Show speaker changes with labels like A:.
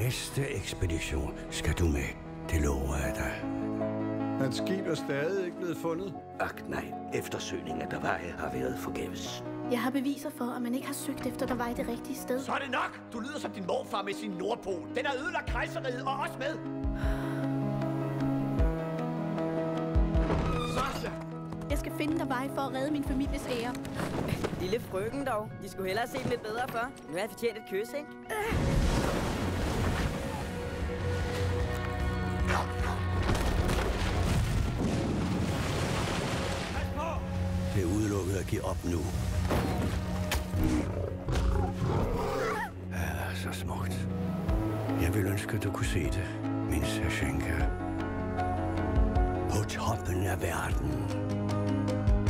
A: næste ekspedition skal du med. Det lover jeg dig.
B: Hans skib er stadig ikke blevet fundet.
A: Ak nej, eftersøgningen af Davai har været forgæves.
C: Jeg har beviser for, at man ikke har søgt efter Davai det rigtige sted.
D: Så er det nok! Du lyder som din morfar med sin Nordpol. Den har ødelagt kejseriet og os med. Sasha!
C: Jeg skal finde Davai for at redde min families ære.
E: Lille frøken dog. De skulle hellere se dem lidt bedre for. Nu har jeg fortjent et kys, ikke?
A: Det er udelukket at give op nu. Ja, så smukt. Jeg vil ønske, at du kunne se det, min Sashenka. På toppen af verden.